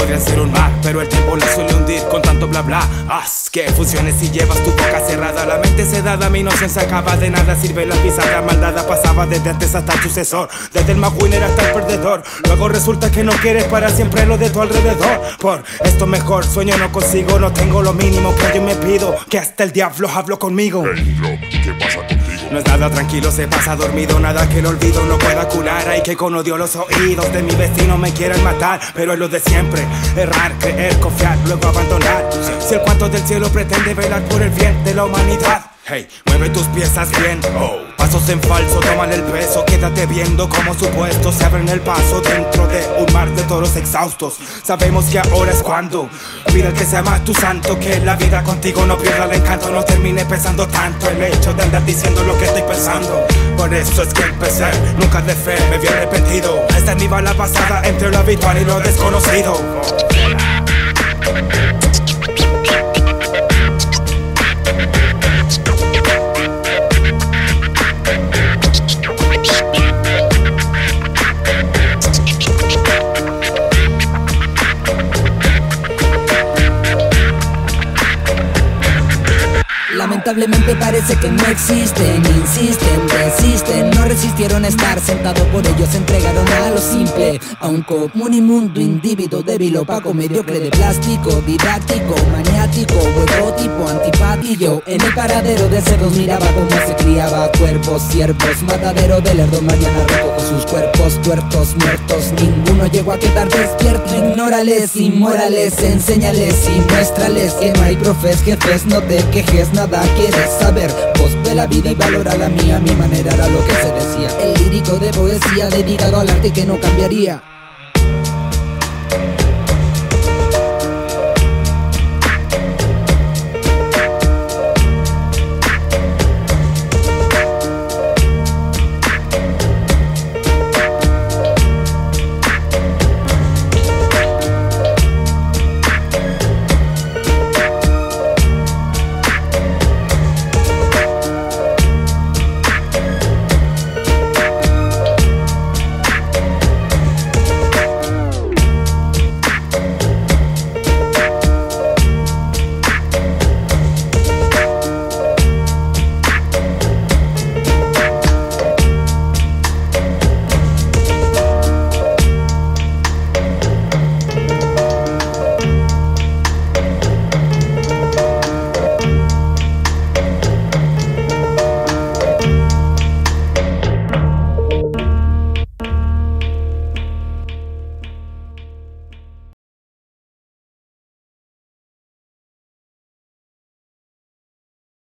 podrían ser un mar, pero el tiempo la suele hundir con tanto bla bla. Haz que funcione si llevas tu boca cerrada, la mente sedada, mi inocencia acaba de nada sirve la pisada maldada, pasaba desde antes hasta el sucesor, desde el más winner hasta el perdedor. Luego resulta que no quieres para siempre lo de tu alrededor. Por esto mejor sueño no consigo, no tengo lo mínimo que yo me pido, que hasta el diablo hablo conmigo. Hey, bro, ¿qué pasa contigo? No es nada tranquilo, se pasa dormido, nada que el olvido no pueda curar. Hay que con odio los oídos de mi vecino me quieran matar, pero es lo de siempre, errar, creer, confiar, luego abandonar. Si el cuento del cielo pretende velar por el bien de la humanidad. Hey, mueve tus piezas bien, pasos en falso, tómale el peso. Quédate viendo como supuestos se abren el paso dentro de un mar de toros exhaustos. Sabemos que ahora es cuando pide que sea más tu santo, que la vida contigo no pierda el encanto, no termine pesando tanto el hecho de andar diciendo lo que estoy pensando. Por eso es que empecé, nunca de fe, me vi arrepentido. Esta es mi bala pasada entre lo habitual y lo desconocido. Lamentablemente parece que no existen, insisten, resisten, no resistieron estar sentado, por ellos se entregaron a lo simple, a un común inmundo individuo débil, opaco, mediocre de plástico, didáctico, maniático, huevotipo, antipático. En el paradero de cerdos miraba cómo se criaba cuervos, ciervos, matadero de lerdo, mañana recojo sus cuerpos, tuertos, muertos, ninguno llegó a quedar despierto. Ignórales, inmorales, enséñales y muéstrales que no hay profes, jefes, no te quejes, nada quieres saber. Vos ve la vida y valora la mía, mi manera era lo que se decía. El lírico de poesía dedicado al arte que no cambiaría.